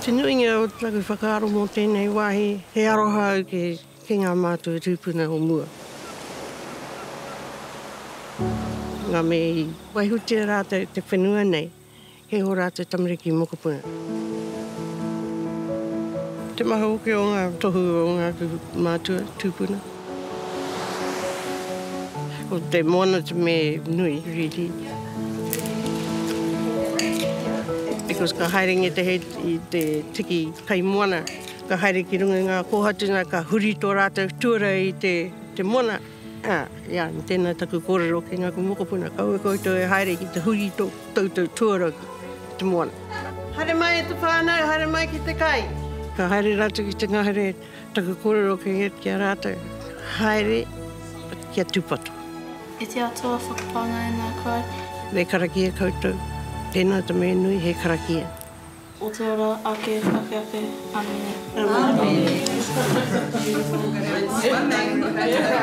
Te nuinga o taku whakaaro mō tēnei wāhi, he aroha au ki ngā mātua tūpuna o mua. Ngā me i waihutia rātou te whenua nei, he ho rātou tamariki mokopuna. Te maha oke o ngā tohu o ngā mātua tūpuna. O te moana te me nui, really. Because ka haere nge te he i te tiki kai moana, ka haere ki runga ngā kōhatuna, ka huri tō rātou tuara i te moana. Ia, tēnā taku kōrero ki ngā mokopuna, kaua koutou e haere ki te huri tō tātou tuara ki te moana. Haere mai e te whānau, haere mai ki te kai. Ka haere rātou ki te ngahere, taku kōrero ki a rātou. Haere ki a tūpato. E te atua whakapanga e nā kai. Rei karakia koutou. Tēnā te me nui he karakia. O te ora ake, ake, ake, amene. Amene.